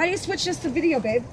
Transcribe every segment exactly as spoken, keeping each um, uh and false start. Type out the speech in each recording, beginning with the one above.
How do you switch this to video, babe?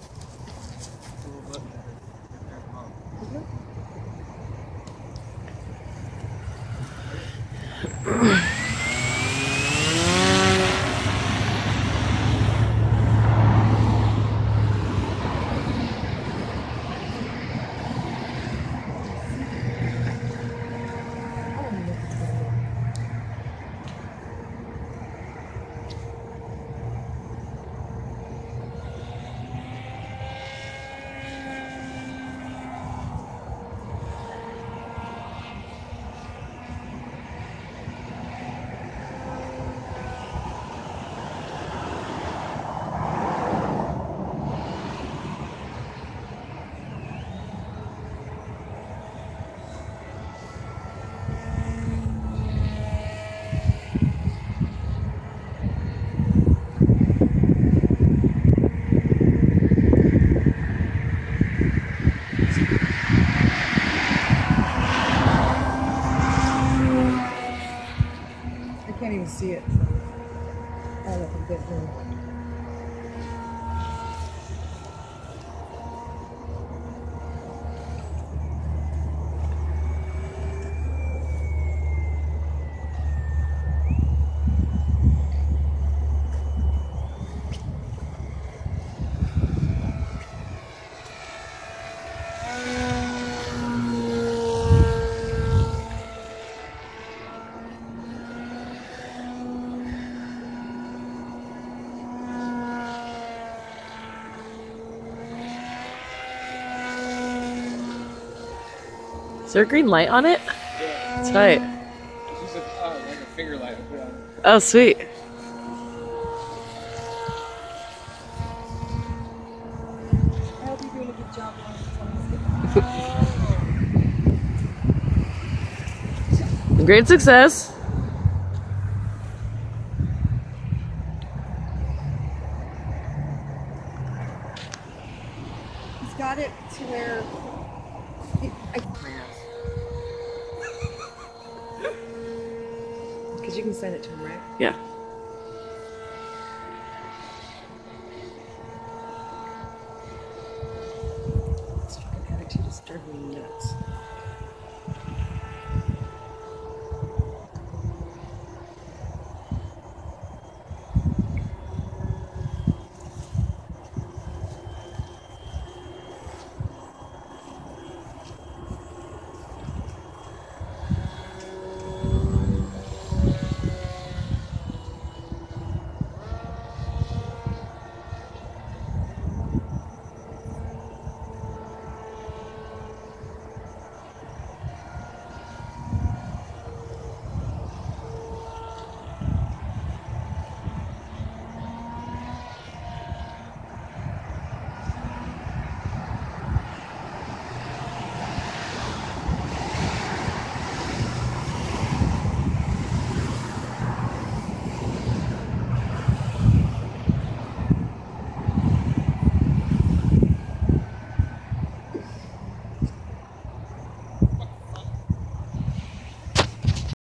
I can't even see it. I look a bit more. Is there a green light on it? Yeah. Tight. It's just a, uh, like a finger light I put on. Oh, sweet. I hope you're doing a good job. Great success. He's got it to where because you can send it to him, right? Yeah.